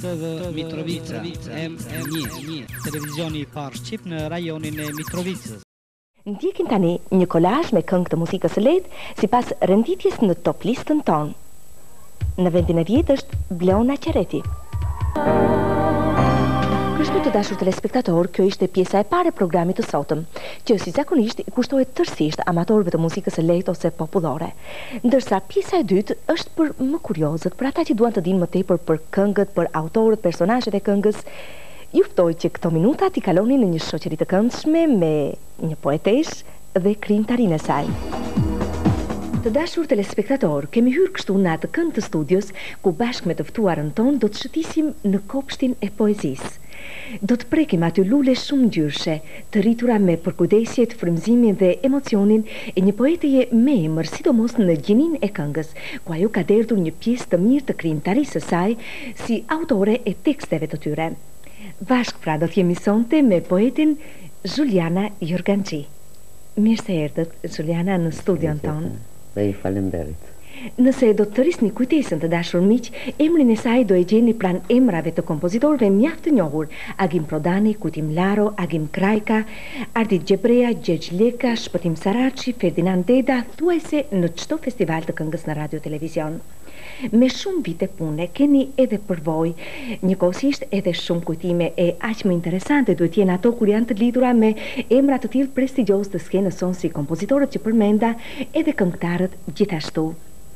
TV Mitrovica, M1, televizioni i parë shqip në rajonin e Mitrovicës. Ndjekim tani një kolazh me këngë të muzikës së lehtë sipas renditjes në top listën tonë. Në vendin e 10 është Blona Qereti. Kështu të dashur telespektator, kjo ishte pjesa e parë e programit të sotëm, që si zakonisht i kushtohet tërësisht amatorëve të muzikës së lehtë ose popullore. Ndërsa pjesa e dytë është për më kuriozët, për ata që duan të dinë më tepër për këngët, për autorët, personazhet e këngës. Ju ftoj që këto minuta t'i kaloni në një shoqëri të këndshme me një poeteshë dhe krijimtarinë e saj. Të dashur telespektator, kemi hyrë kështu në atë kënd të studios ku bashkë me të ftuarën tonë do të shëtisim në kopshtin e poezisë. Do të prekim aty lule shumë ngjyrshe, të rritura me përkujdesje, frymëzimin dhe emocionin e një poeteje me emër, sidomos në gjinin e këngës, ku ajo ka derdhur një pjesë të mirë të krijimtarisë së saj si autore e teksteve të tyre. Bashkë pra do t'jemi sonte me poetin Juliana Jorganxhi. Mirë se erdhët, Juliana, në studion tonë. Dhe i falenderit. Nëse do të rrisni kujtesën të dashur miq, emrin e saj do e gjeni pranë emrave të kompozitorëve mjaft të njohur: Agim Prodani, Kujtim Llaro, Agim Krajka, Ardit Gjebrea, Gjergj Leka, Shpëtim Saraçi, Ferdinand Deda, thuajse në çdo festival të këngës në radio televizion. Me shumë vite pune keni edhe përvojë, njëkohësisht edhe shumë kujtime, e aq më interesante duhet jenë ato kur janë të lidhura me emra të tillë prestigjios të skenës sonë si kompozitorët që përmenda, edhe këngëtarët gjithashtu.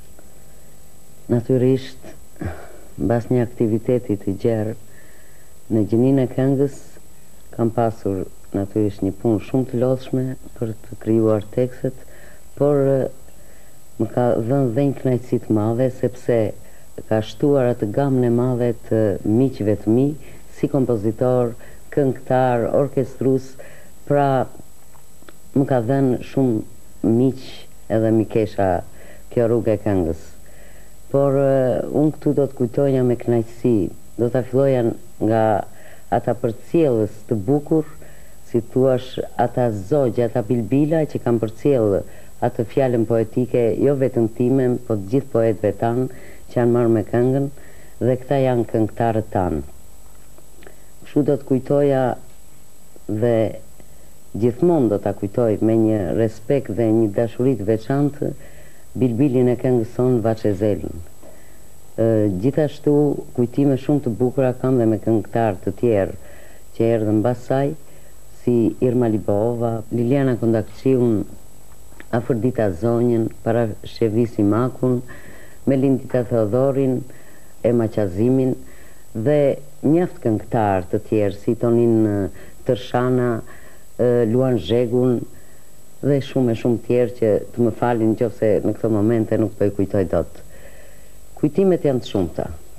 Natyrisht, mbas një aktiviteti të gjerë në gjinin e këngës, kam pasur natyrisht një punë shumë të lodhshme për të krijuar tekstet, por më ka dhënë dhe një kënaqësi të madhe sepse ka shtuar atë gamën e madhe të miqve të mi, si kompozitor, këngëtar, orkestrues, pra më ka dhënë shumë miq edhe mikesha kjo rrugë e këngës. Por unë këtu do të kujtoja me kënaqësi, do të filloja nga ata përcjellës të bukur, si thuash ata zogje, ata bilbila që kanë përcjellë atë fjalën poetike, jo vetëm time, po të gjithë poetëve tanë që janë marrë me këngën, dhe këta janë këngëtarët tanë. Kështu do të kujtoja dhe gjithmonë do ta kujtoj me një respekt dhe një dashuri të veçantë bilbilin e këngës sonë Vaçezelën. Gjithashtu kujtime shumë të bukura kam dhe me këngëtarë të tjerë që erdhën mbas saj, si Irma Libova, Liliana Kondakçiun, Afërdita Zonjën, Parashevisi Makun, Melindita Theodorin, Ema Qazimin dhe mjaft këngëtarë të tjerë si Tonin Tërshana, Luan Zhegun dhe shumë tjerë që të më falin nëse në këto momente nuk po i kujtoj dot. Kujtimet janë të shumta.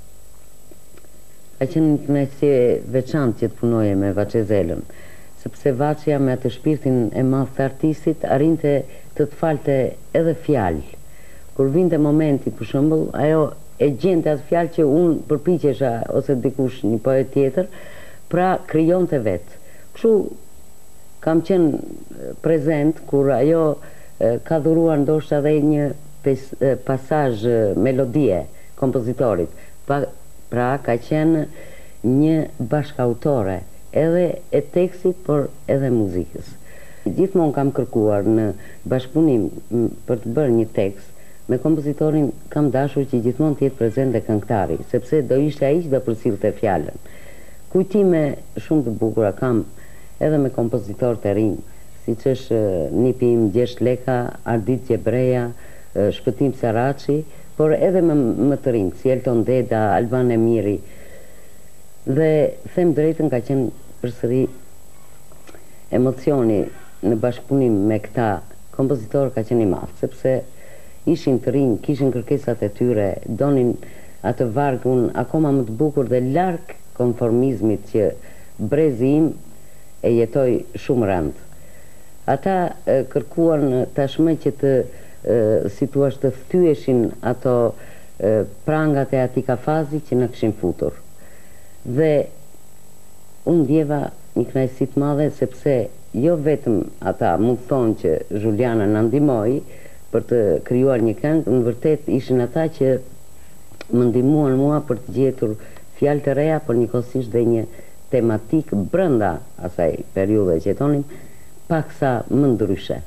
Ka qenë një kënaqësi veçantë që të punoje me Vaçezelën, sepse Vaçja me atë shpirtin e madh të artistit arrinte të falte edhe fjalë. Kur vinte momenti, për shembull, ajo e gjente atë fjalë që unë përpiqesha ose dikush një poet tjetër, pra krijonte vetë. Kështu kam qenë prezent kur ajo ka dhuruar ndoshta edhe një pasazh melodie kompozitorit. Pra ka qenë një bashkautore edhe e tekstit, por edhe muzikës. Gjithmonë kam kërkuar në bashkëpunim për të bërë një tekst me kompozitorin, kam dashur që gjithmonë të jetë prezent dhe këngëtari, sepse do ishte ai që do përcillte fjalën. Kujtime shumë të bukura kam edhe me kompozitor të rinj, siç është nipi im Gjergj Leka, Ardit Gjebrea, Shpëtim Saraçi, por edhe më të rinj, si Elton Deda, Alban Emiri. Dhe them drejtën, ka qenë përsëri emocioni në bashkëpunim me këta kompozitor ka qenë i madh, sepse ishin të rinj, kishin kërkesat e tyre, donin atë vargun akoma më të bukur dhe larg konformizmit që brezi im e jetoj shumë rënd. Ata kërkuan tashmë që të si thua të fthyeshin ato prangat e atij kafazi që na kishin futur. Dhe unë ndjeva një kënaqësi të madhe sepse jo vetëm ata mund të thonë që Juliana na ndihmoi për të krijuar një këngë, në vërtet ishin ata që më ndihmuan mua për të gjetur fjalë të reja, por njëkohësisht dhe një tematik brenda asaj periudhe që jetonim, paksa më ndryshe.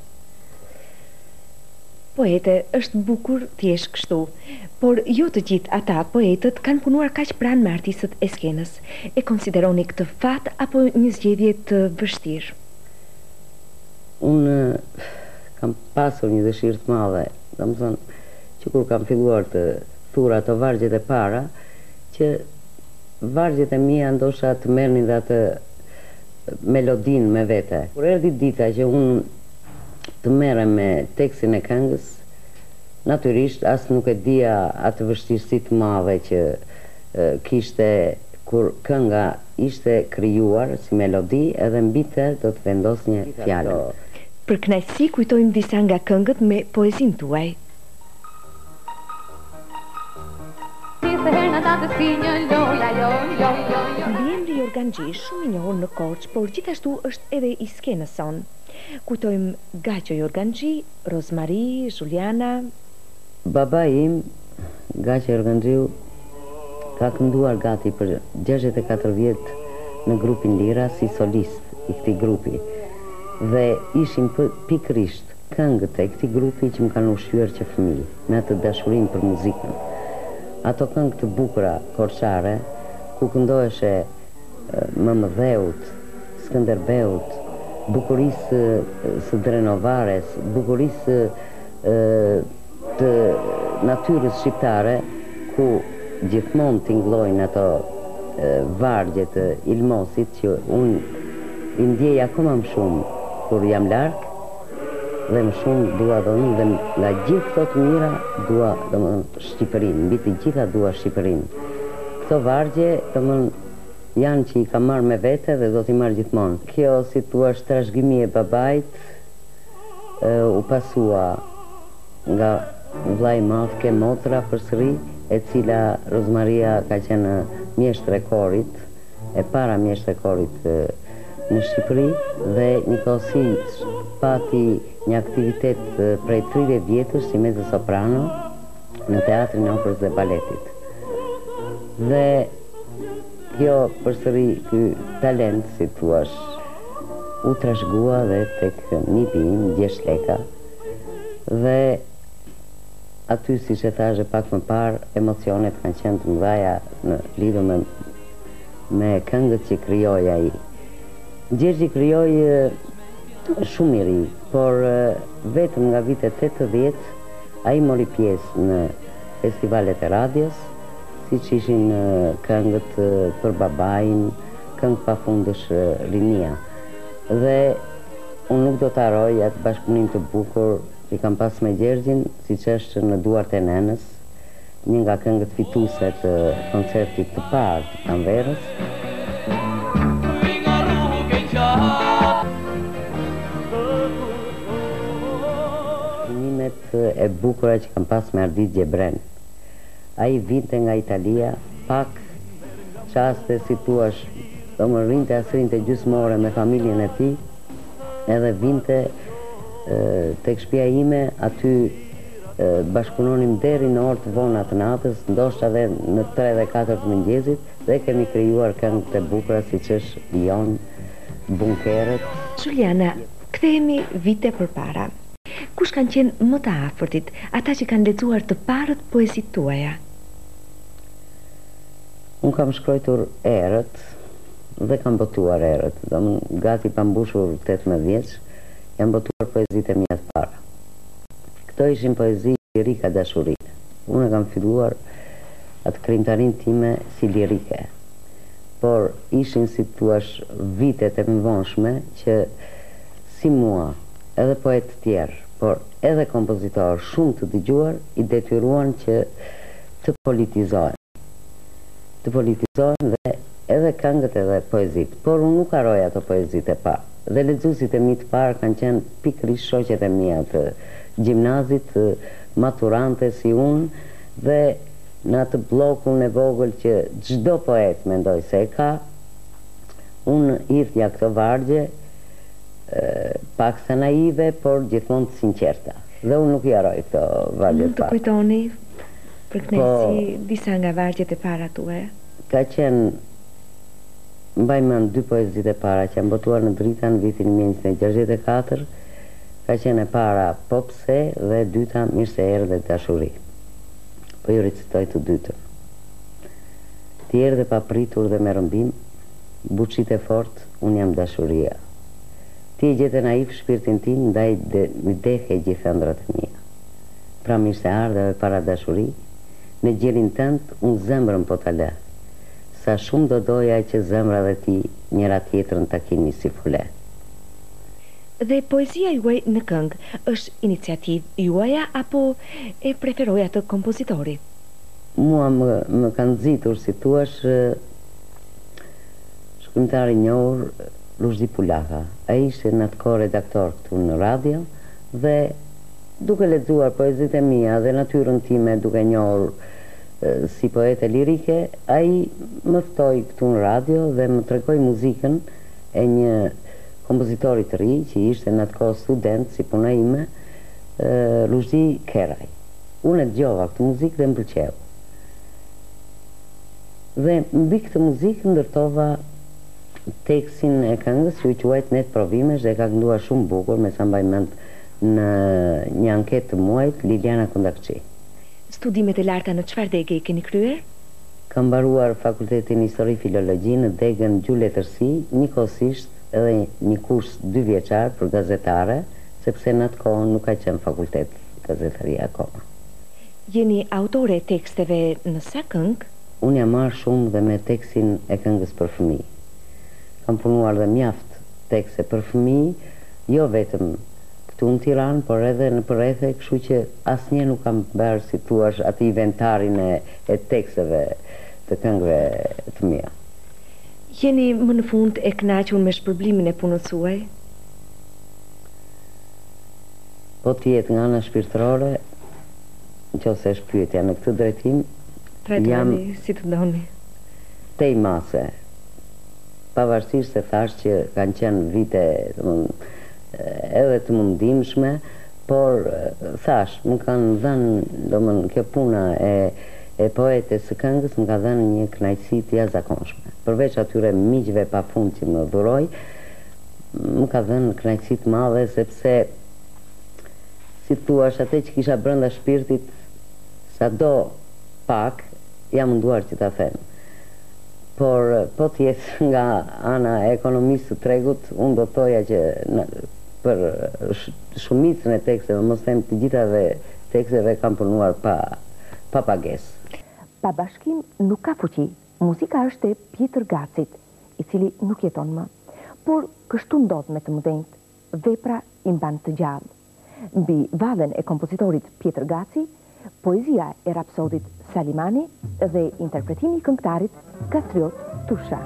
Poete, është bukur thjesht kështu, por jo të gjithë ata poetët kanë punuar kaq pranë me artistët e skenës. E konsideroni këtë fat apo një zgjedhje të vështirë? Unë kam pasur një dëshirë të madhe, domethënë që kur kam filluar të thura ato vargjet e para, që vargjet e mia ndoshta të merrnin dhe atë melodinë me vete. Kur erdhi dita që unë të merrem me tekstin e këngës, natyrisht as nuk e dija atë vështirësi të madhe që kishte kur kënga ishte krijuar si melodi edhe mbi të do të vendos një fjalë. Për kënaqësi kujtojmë disa nga këngët me poezinë tuaj. Mbiemri Jorgan Xhi, shumë i njohur në Korçë, por gjithashtu është edhe i skenës son. Kujtojmë Gaqo Jorgan Xhi, Rozmari, Juliana. Baba im, Gaqo Jorgan Xhiu, ka kënduar gati për 64 vjet në grupin Lira si solist i këtij grupi. Dhe ishin pikërisht këngët e këtij grupi që më kanë ushqyer që fëmijë, me atë dashurinë për muzikën. Ato këngë të bukura korçare, ku këndoheshe Mëmëdheut, Skënderbeut, bukurisë së Drenovares, bukurisë të natyrës shqiptare, ku gjithmonë tingëllojnë ato vargje të Ilmosit që unë i ndjej akoma më shumë kur jam larg dhe më shumë dua domun dhe nga gjithë këto të mira dua domun Shqipërinë, mbi të gjitha dua Shqipërinë. Këto vargje domun janë që i kam marrë me vete dhe do t'i marrë gjithmonë. Kjo si thua trashëgimi e babait u pasua nga vllai i madh ke motra përsëri, e cila Rozmaria ka qenë mjeshtre e korit, e para mjeshtre e korit në Shqipëri dhe njëkohësisht pati një aktivitet prej 30 vjetësh si mezzo soprano në teatrin e operës dhe baletit. Dhe kjo përsëri ky talent, si thuash, u trashëgua dhe tek nipi im, Gjesh Leka, dhe aty, si që thashë pak më parë, emocionet kanë qenë të mëdhaja në lidhur me këngët që krijoi ai. Gjergji krijoi shumë i ri, por vetëm nga vitet 80 ai mori pjesë në festivalet e radios, siç ishin këngët për babain, këngë pafundësh rinia. Dhe unë nuk do të harroj atë bashkëpunim të bukur që kam pas me Gjergjin, siç është Në duart e nenës, një nga këngët fituese të koncertit të parë të Pranverës. Shënimet e bukura që kam pas me Ardit Gjebren. Ai vinte nga Italia, pak qaste, si thuash, do më rrinte asrinte gjysmore me familjen e tij, edhe vinte tek shtëpia ime, aty bashkëpunonim deri në orë të vona të natës, ndoshta edhe në 3 dhe 4 të mëngjesit, dhe kemi krijuar këngë të bukura siç është Lion, Bunkeret. Juliana, kthehemi vite përpara. Kush kanë qenë më të afërtit, ata që kanë lexuar të parët poezitë tuaja? Unë kam shkruar erët dhe kam botuar erët. Domethënë gati pa mbushur 18 vjeç, jam botuar poezitë e mia të para. Këto ishin poezi lirika dashurie. Unë kam filluar atë krijimtarinë time si lirike. Por ishin, si thuash, vitet e mëvonshme që si mua, edhe poet të tjerë, por edhe kompozitor shumë të dëgjuar, i detyruan që të politizohen. Të politizohen dhe edhe këngët edhe poezit. Por unë nuk harroj ato poezit e parë. Dhe lexuesit e mi të parë kanë qenë pikërisht shoqet e mia të gjimnazit, maturante si unë, dhe në atë bllokun e vogël që çdo poet mendoj se e ka, unë hirtja këto vargje, paksa naive, por gjithmonë të sinqerta. Dhe unë nuk i harroj këto vargje të parë. Mund të kujtoni për kënaqësi disa nga vargjet e para tuaja? ka qenë, mbaj mend dy poezit e para që janë botuar në Drita në vitin 1964, ka qenë e para Po pse dhe e dyta Mirë se erdhe dashuri. Po ju recitoj të dytën. Ti erdhe pa pritur dhe me rëmbim, buçit e fort, unë jam dashuria. Ti e gjete naif shpirtin tim, ndaj dehe gjithë ëndrat e mia. Pra mirë se ardhe dhe para dashuri, në gjelin tënd, unë zemrën po ta lë. Sa shumë do doja që zemra dhe ti njëra tjetrën ta keni si fule. Dhe poezia juaj në këngë është iniciativë juaja apo e preferoj atë kompozitorit? Mua më kanë nxitur, si thuash, shkrimtari i njohur Luzhdi Pulaka. Ai ishte në atë kohë redaktor këtu në radio dhe duke lexuar poezitë e mia dhe natyrën time duke njohur si poete lirike, ai më ftoi këtu në radio dhe më tregoi muzikën e një kompozitori të ri që ishte në atë kohë student si puna ime, Luzhdi Keraj. Unë e dëgjova këtë muzikë dhe më pëlqeu. Dhe mbi këtë muzikë ndërtova tekstin e këngës që u quajt Net provimesh dhe ka kënduar shumë bukur, me sa mbaj mend në një anketë të muajt Liliana Kundakçi. Studimet e larta në çfarë dege i keni kryer? Kam mbaruar fakultetin Histori Filologji në degën Gjuhë Letërsi, njëkohësisht edhe një kurs 2 vjeçar për gazetare, sepse në atë kohë nuk ka qenë fakultet gazetaria akoma. Jeni autore e teksteve në sa këngë? Unë jam marrë shumë dhe me tekstin e këngës për fëmijë. Kam punuar dhe mjaft tekste për fëmijë, jo vetëm këtu në Tiranë, por edhe në përrethe, kështu që asnjë nuk kam bërë, si thuash, atë inventarin e teksteve të këngëve të mia. Jeni më në fund e kënaqur me shpërblimin e punës suaj? Po t'jetë nga ana shpirtërore, nëse është pyetja në këtë drejtim, jam si të doni. Tej mase. Pavarësisht se thash që kanë qenë vite edhe të mundimshme, por thash, më kanë dhënë, kjo puna e poetes së këngës më ka dhënë një kënaqësi të jashtëzakonshme. Përveç atyre miqve pafund që më dhuroj, më ka dhënë kënaqësi të madhe, sepse si thuash, atë që kisha brenda shpirtit, sado pak jam munduar që ta them. Por po t'jetë nga ana e ekonomisë të tregut, unë do thoja që për shumicën e teksteve, mos them të gjithave teksteve, kam punuar pa pagesë. Pa bashkim nuk ka fuqi. Muzika është e Pjetër Gacit, i cili nuk jeton më. Por kështu ndodh me të mëdhenjt, vepra i mban të gjallë. Mbi vallen e kompozitorit Pjetër Gaci, poezia e rapsodit Salimani dhe interpretimi i këngëtarit Kastriot Tusha.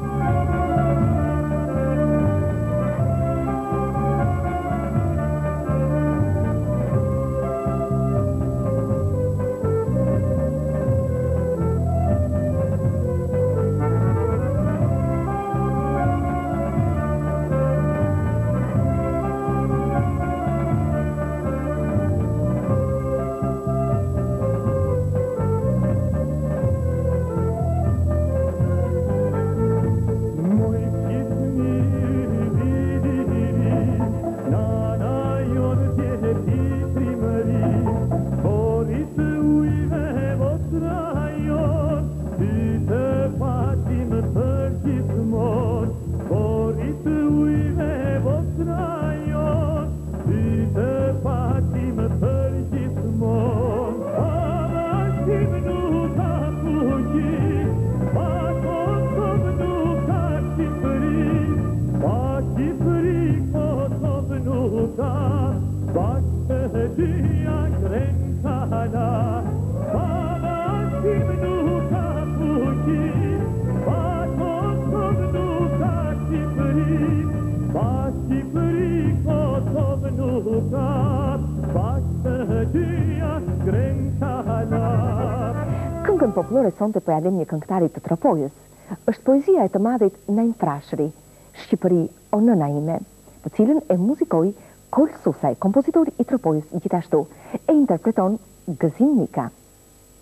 Këngën popullore sonte po ja lëm një këngëtarit të Tropojës. Është poezia e të madhit Naim Frashëri, Shqipëri o nëna ime, të cilën e muzikoi Kol Susaj, kompozitori i Tropojës, gjithashtu e interpreton Gëzim Nika.